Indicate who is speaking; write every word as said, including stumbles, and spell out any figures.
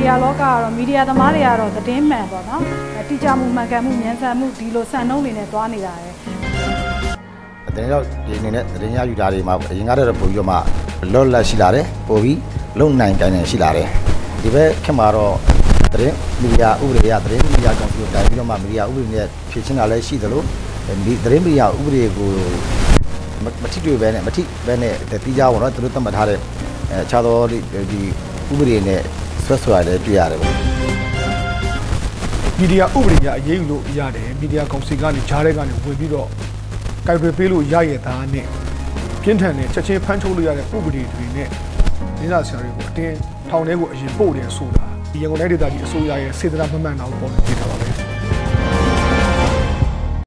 Speaker 1: ဒီယာလောကကတော့မီဒီယာသမားတွေကတော့သတင်းမှန်ပေါ့နော်တိကျမှုမှန်ကန်မှုမြန်ဆန်မှုဒီလိုစံနှုန်းတွေနဲ့တွားနေတာလေ
Speaker 2: သတင်းတော့ဒီအနေနဲ့သတင်းရယူတာတွေမှာအရင်ကတော့ပို့ပြီးတော့မှလော့လက်ရှိလာတယ်ပို့ပြီးလုံနိုင်တိုင်းနေရှိလာတယ်ဒီဘက်ခင်မှာတော့သတင်းမီဒီယာဥပဒေရသတင်းမီဒီယာကောင်စီကိုတိုင်ပြီးတော့မှမီဒီယာဥပဒေနဲ့ဖြည့်ချင်းတာလည်းရှိသလိုဒီသတင်းမီဒီယာဥပဒေကိုမထိတွေ့ပဲနဲ့မထိပဲနဲ့တီးကြပါတော့သူတို့သတ်မှတ်ထားတဲ့အခြားသောဒီဥပဒေနဲ့ဆွဲဆွဲရတယ်တွေ့ရတယ်ပေါ့
Speaker 3: မီဒီယာဥပဒေအရအရေးယူလို့ရတယ်မီဒီယာကောင်စီကနေဂျားတဲ့ကနေဝင်ပြီးတော့ကိုက်တွေပေးလို့ရရတာနဲ့ပြင်းထန်တဲ့ချက်ချင်းဖမ်းချုပ်လို့ရတဲ့ဥပဒေတွေနဲ့ဒေသဆရာတွေကိုအတင်းထောင်ထဲကိုအရင်ပို့တယ်ဆိုတာဒီရန်ကုန်တိုင်းဒေသကြီးအစိုးရရဲ့စေတနာမှန်မှန်တော့ပေါ်နေကြတာပါပဲ